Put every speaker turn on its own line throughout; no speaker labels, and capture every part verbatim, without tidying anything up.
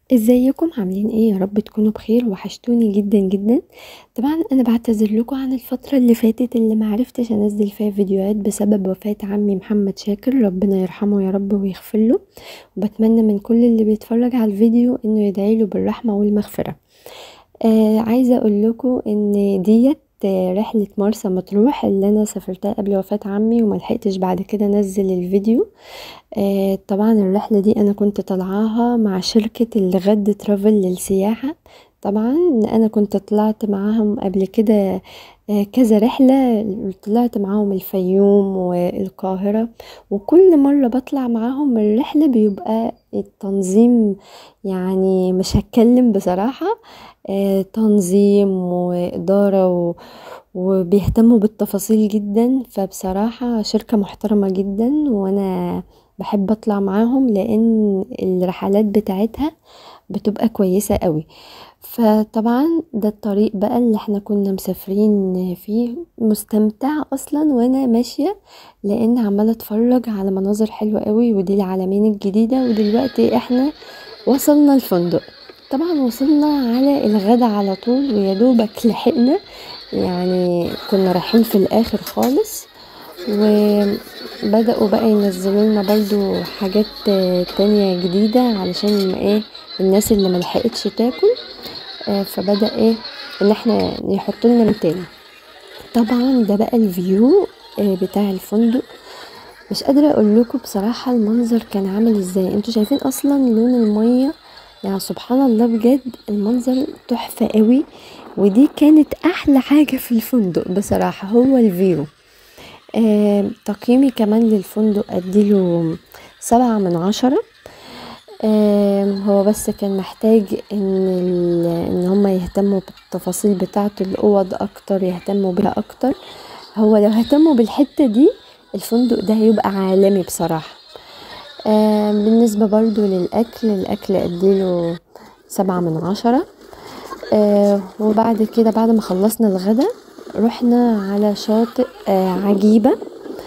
ازيكم عاملين ايه؟ يا رب تكونوا بخير. وحشتوني جدا جدا. طبعا انا بعتذر لكم عن الفتره اللي فاتت اللي معرفتش انزل فيها فيديوهات بسبب وفاه عمي محمد شاكر، ربنا يرحمه يا رب ويغفر له. وبتمنى من كل اللي بيتفرج على الفيديو انه يدعيله بالرحمه والمغفره. آه عايزه اقول لكم ان ديت آه، رحلة مرسى مطروح اللي انا سافرتها قبل وفاة عمي وملحقتش بعد كده انزل الفيديو. آه طبعا الرحلة دي انا كنت طالعاها مع شركة الغد ترافل للسياحة. طبعا انا كنت طلعت معاهم قبل كده آه كذا رحلة. طلعت معاهم الفيوم والقاهرة، وكل مرة بطلع معاهم الرحلة بيبقى التنظيم، يعني مش هتكلم بصراحة. آه تنظيم وإدارة و... وبيهتموا بالتفاصيل جدا. فبصراحة شركة محترمة جدا، وانا بحب اطلع معاهم لان الرحلات بتاعتها بتبقى كويسة قوي. فطبعا ده الطريق بقى اللي احنا كنا مسافرين فيه، مستمتعة اصلا وانا ماشية لان عمالة اتفرج على مناظر حلوة قوي. ودي العلمين الجديدة، ودلوقتي احنا وصلنا الفندق. طبعا وصلنا على الغدا على طول ويدوبك لحقنا، يعني كنا رايحين في الاخر خالص. وبدأوا بقى ينزلوا لنا برضو حاجات آه، تانية جديدة علشان ايه الناس اللي ملحقتش تاكل. آه، فبدأ ايه ان احنا يحط لنا من تاني. طبعا ده بقى الفيو آه، بتاع الفندق. مش قادرة اقول لكم بصراحة المنظر كان عامل ازاي. انتوا شايفين اصلا لون المية؟ يعني سبحان الله بجد المنظر تحفة قوي. ودي كانت احلى حاجة في الفندق بصراحة، هو الفيو. آه، تقييمي كمان للفندق اديله سبعة من عشرة. آه، هو بس كان محتاج ان ال- ان هما يهتموا بالتفاصيل بتاعة الاوض اكتر، يهتموا بيها اكتر. هو لو اهتموا بالحتة دي الفندق ده هيبقى عالمي بصراحة. آه، بالنسبة برضو للاكل، الاكل اديله سبعة من عشرة. آه، وبعد كده بعد ما خلصنا الغدا رحنا على شاطئ آه، عجيبة.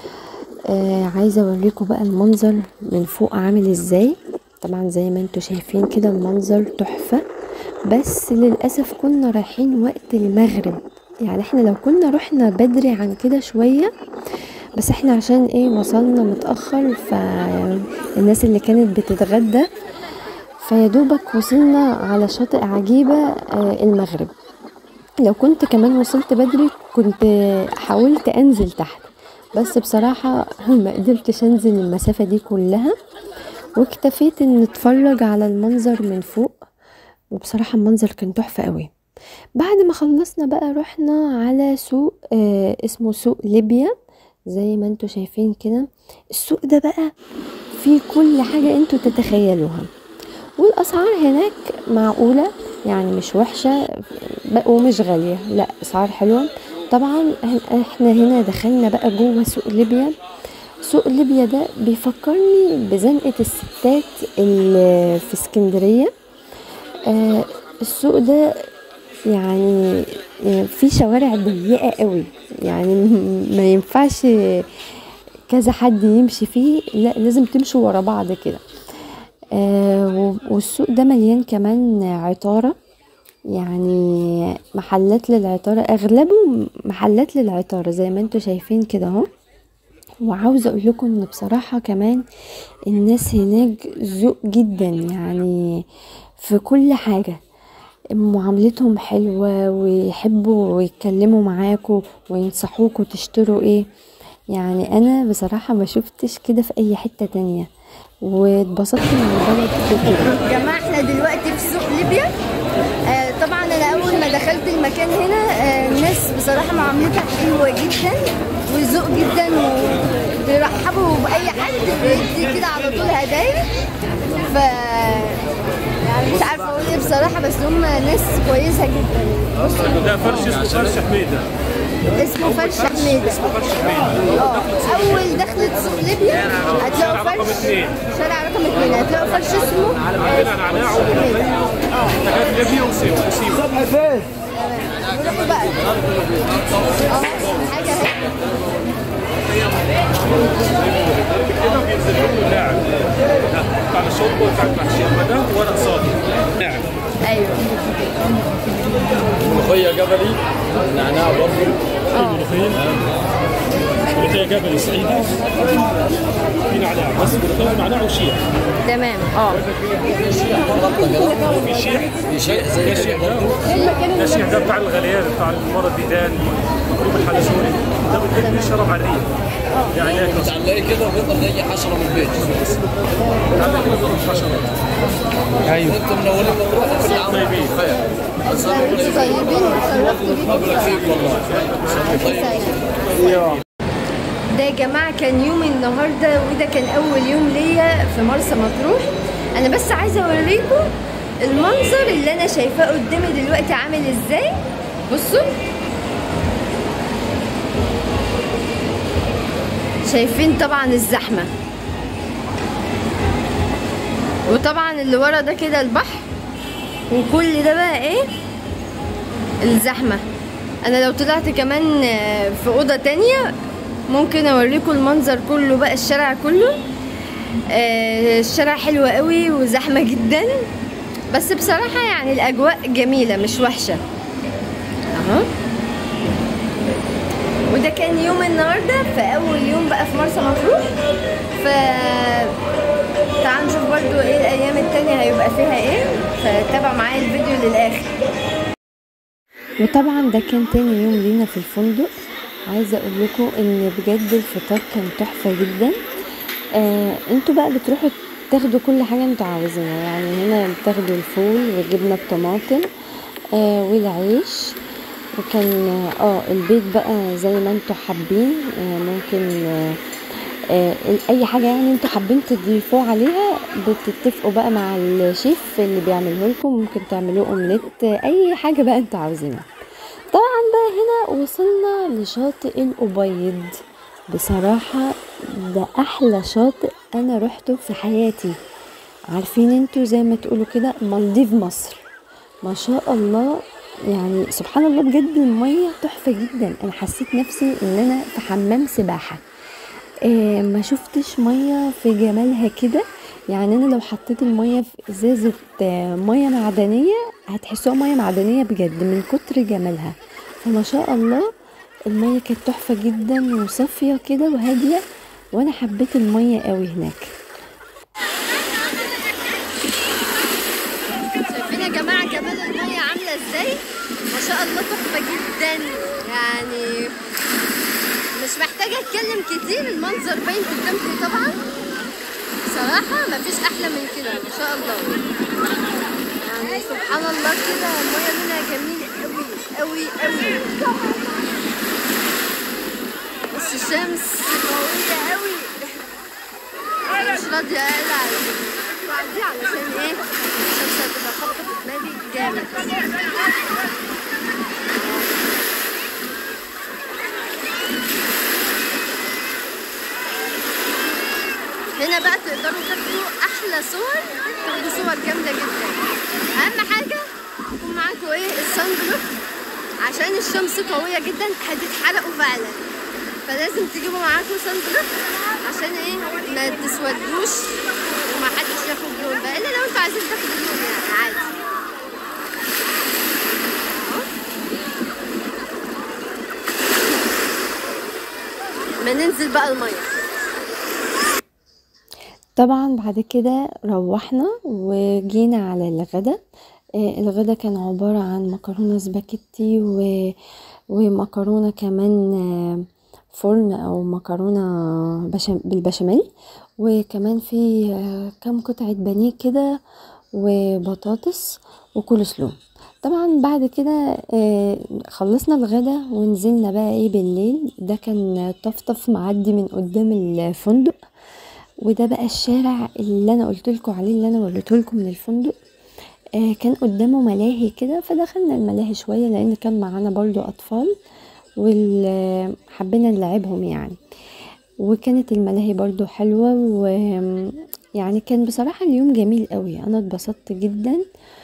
آه عايزة اوريكم بقى المنظر من فوق عامل ازاي. طبعا زي ما انتوا شايفين كده المنظر تحفة، بس للأسف كنا رايحين وقت المغرب. يعني احنا لو كنا رحنا بدري عن كده شوية، بس احنا عشان ايه وصلنا متأخر فالناس اللي كانت بتتغدى فيدوبك وصلنا على شاطئ عجيبة آه المغرب. لو كنت كمان وصلت بدري كنت حاولت انزل تحت، بس بصراحة ما قدرتش انزل المسافة دي كلها، واكتفيت ان اتفرج على المنظر من فوق. وبصراحة المنظر كان تحفة قوي. بعد ما خلصنا بقى رحنا على سوق آه اسمه سوق ليبيا. زي ما انتوا شايفين كده السوق ده بقى فيه كل حاجة انتوا تتخيلوها، والاسعار هناك معقولة، يعني مش وحشة بقى ومش غالية، لا اسعار حلوة. طبعا احنا هنا دخلنا بقى جوه سوق ليبيا. سوق ليبيا ده بيفكرني بزنقة الستات اللي في اسكندرية. آه السوق ده يعني يعني في شوارع ضيقة قوي، يعني ما ينفعش كذا حد يمشي فيه، لا لازم تمشوا ورا بعض كده. آه والسوق ده مليان كمان عطارة، يعني محلات للعطارة، اغلبه محلات للعطارة زي ما انتوا شايفين كده اهو. وعاوزة اقول لكم ان بصراحة كمان الناس هناك ذوق جدا، يعني في كل حاجة معاملتهم حلوة ويحبوا يتكلموا معاكوا وينصحوكوا تشتروا ايه. يعني انا بصراحة ما شفتش كده في اي حتة تانية، واتبسطت من البلد كده.
يا جماعة احنا دلوقتي في سوق ليبيا. آه طبعا انا اول ما دخلت المكان هنا آه الناس بصراحة معاملتها حلوة جدا وذوق جدا، وبيرحبوا باي حد بيدي كده على طول هدايا. ف يعني مش عارفة اقول ايه بصراحة، بس هم ناس كويسة جدا.
بصوا ده فرش اسمه فرش حميدة.
اسمه فرش حميدة. اه اول دخلة سوق ليبيا هتلاقوا فرش شارع رقم اتنين، هتلاقوا فرش اسمه
عندنا نعناع
حميدة. اه
حاجات ليبيا وسيب وسيب
صبح فين؟ نروحوا بقى اه حاجة هيك
كده بينزل لهم لاعب بتاع الشوربه وبتاع المحشي ده ورق صادق.
ملوخيه جبلي، نعناع برضه.
ملوخيه ملوخيه جبلي صعيدي، في نعناع بس ملوخيه ونعناع وشيح.
تمام. اه
في شيح
في شيء زي
ده شيح
كده
ده
برضه.
ده شيح ده بتاع الغليان، بتاع المرض الديدان، مكروب الحلزوني، ده بتحب يشرب على الريق. ده علاج اصلا.
بتعلقيه كده وبيفضل زي حشره من البيت.
عندك كده ضرب حشرات.
ايوه انتم منورين مطروح وكل عام
طيبين.
بخير.
انتوا طيبين وشرفتوا بيكم.
ربنا فيك والله. طيب.
ده يا جماعة كان يوم النهاردة، وده كان أول يوم ليا في مرسى مطروح. أنا بس عايزة أوريكم المنظر اللي أنا شايفاه قدامي دلوقتي عامل إزاي. بصوا، شايفين طبعا الزحمة، وطبعا اللي ورا ده كده البحر، وكل ده بقى ايه الزحمة. انا لو طلعت كمان في اوضة تانية ممكن اوريكم المنظر كله بقى، الشارع كله. آه الشارع حلو قوي وزحمة جدا، بس بصراحة يعني الاجواء جميلة مش وحشة اهو. وده كان يوم النهارده، في اول يوم بقى في مرسى مطروح. ف تعالوا نشوف برضو ايه الايام التانية هيبقى فيها ايه، فتابع معايا الفيديو للاخر.
وطبعا ده كان تاني يوم لينا في الفندق. عايزه اقول لكم ان بجد الفطار كان تحفه جدا. آه انتوا بقى بتروحوا تاخدوا كل حاجه انتوا عاوزينها، يعني هنا بتاخدوا الفول والجبنه بطماطم آه والعيش، وكان اه البيت بقى زي ما انتوا حابين. آه ممكن آه آه اي حاجه يعني انتوا حابين تضيفوه عليها، بتتفقوا بقى مع الشيف اللي بيعمله لكم. ممكن تعملوه اومليت، آه اي حاجه بقى انتوا عاوزينها. طبعا بقى هنا وصلنا لشاطئ الأبيض. بصراحه ده احلى شاطئ انا روحته في حياتي. عارفين انتوا زي ما تقولوا كده مالديف مصر، ما شاء الله. يعني سبحان الله بجد المية تحفة جدا. انا حسيت نفسي ان انا في حمام سباحة. آه ما شفتش مية في جمالها كده. يعني انا لو حطيت المية في ازازة آه مية معدنية هتحسوها مية معدنية بجد من كتر جمالها. فما شاء الله المية كانت تحفة جدا وصافية كده وهادية، وانا حبيت المية قوي هناك.
شايفين يا جماعة جمال المية عاملة ازاي؟ ما شاء الله تحفة جدا. يعني مش محتاجة اتكلم كتير، المنظر باين قدامكم طبعا. صراحة مفيش احلى من كده ما شاء الله. يعني سبحان الله كده المية لونها جميل قوي قوي قوي، بس الشمس قوية قوي، مش راضية اقلع دي علشان ايه الشمس هتبقى خبطة في دماغي جامد. هنا بقى تقدروا تاخدوا احلى صور، تاخدوا صور جامده جدا. اهم حاجه يكون معاكم ايه الصن بلوك، عشان الشمس قويه جدا هتتحرقوا فعلا. فلازم تجيبوا معاكم صن بلوك عشان ايه ما تسودوش وما حدش ياخد لون بقى، الا لو انتوا عايزين تاخدوا لون يعني عادي. ما ننزل بقى الميه.
طبعا بعد كده روحنا وجينا على الغدا. آه الغدا كان عبارة عن مكرونة سباكيتي و... ومكرونة كمان آه فرن او مكرونة بشام... بالبشاميل، وكمان في آه كام قطعة بانيه كده وبطاطس وكول سلو. طبعا بعد كده آه خلصنا الغدا ونزلنا بقى ايه بالليل. ده كان طفطف معدي من قدام الفندق، وده بقى الشارع اللي انا قلت لكم عليه اللي انا وريته لكم من الفندق. آه كان قدامه ملاهي كده، فدخلنا الملاهي شويه لان كان معانا برضو اطفال وحبينا نلعبهم يعني. وكانت الملاهي برضو حلوه، ويعني كان بصراحه اليوم جميل قوي. انا اتبسطت جدا،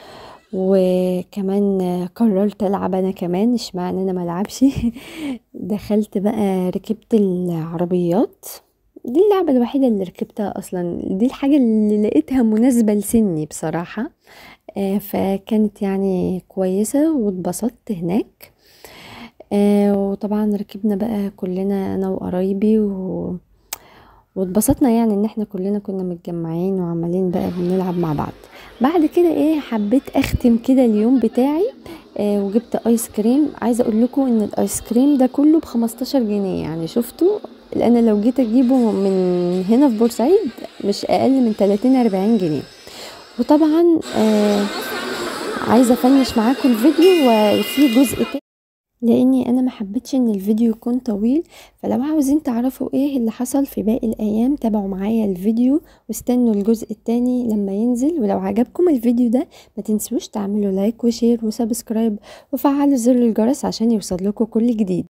وكمان قررت العب انا كمان، اشمعنى انا ملعبش. دخلت بقى ركبت العربيات. دي اللعبة الوحيدة اللي ركبتها اصلا، دي الحاجة اللي لقيتها مناسبة لسني بصراحة. آه فكانت يعني كويسة واتبسطت هناك. آه وطبعا ركبنا بقى كلنا انا وقرايبي و... واتبسطنا يعني ان احنا كلنا كنا متجمعين وعمالين بقى بنلعب مع بعض. بعد كده ايه حبيت اختم كده اليوم بتاعي آه وجبت ايس كريم. عايزه اقول لكم ان الايس كريم ده كله بخمستاشر جنيه، يعني شفتوا، لان لو جيت اجيبه من هنا في بورسعيد مش اقل من تلاتين اربعين جنيه. وطبعا آه عايزه افنش معاكم الفيديو وفي جزء تاني لاني انا ما حبيتش ان الفيديو يكون طويل. فلو عاوزين تعرفوا ايه اللي حصل في باقي الايام تابعوا معايا الفيديو واستنوا الجزء التاني لما ينزل. ولو عجبكم الفيديو ده ما تنسوش تعملوا لايك وشير وسبسكرايب وفعلوا زر الجرس عشان يوصل لكم كل جديد.